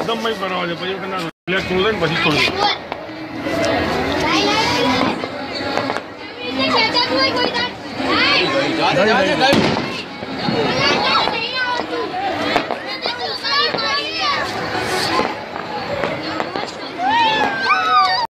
એકદમ મય બનાવો છે પછી ના રિલેક્સ થોડું થાય ને પછી થોડું जा